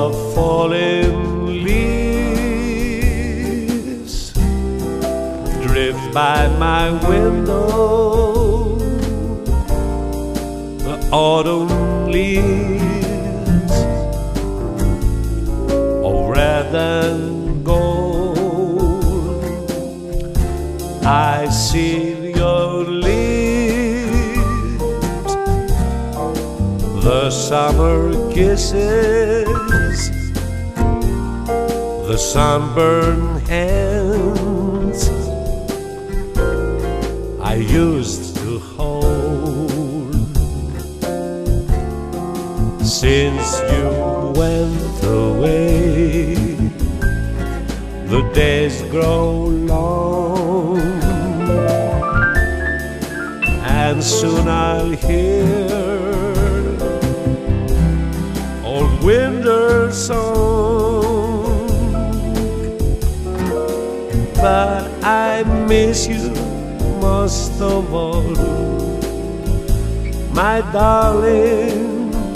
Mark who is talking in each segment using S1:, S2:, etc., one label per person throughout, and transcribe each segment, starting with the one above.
S1: of falling leaves drift by my window. The autumn leaves of red and gold. I see your lips, the summer kisses, the sunburned hands I used to hold. Since you went away, the days grow long, and soon I'll hear old winter song. But I miss you most of all, my darling.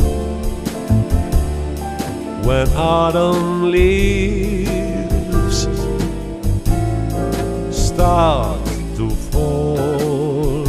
S1: When autumn leaves start to fall,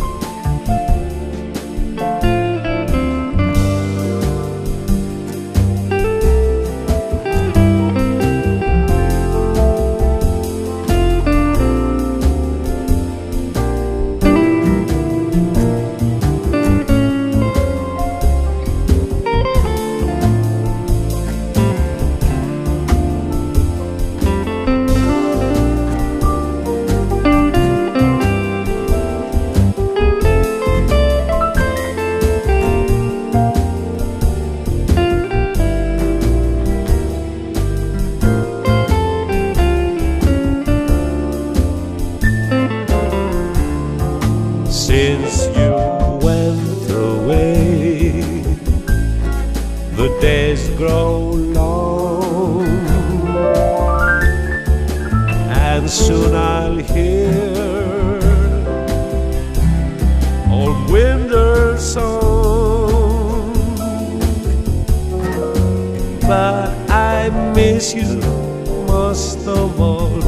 S1: since you went away, the days grow long, and soon I'll hear old winter song. But I miss you most of all,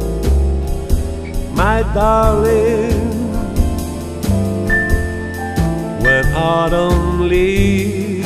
S1: my darling. When autumn leaves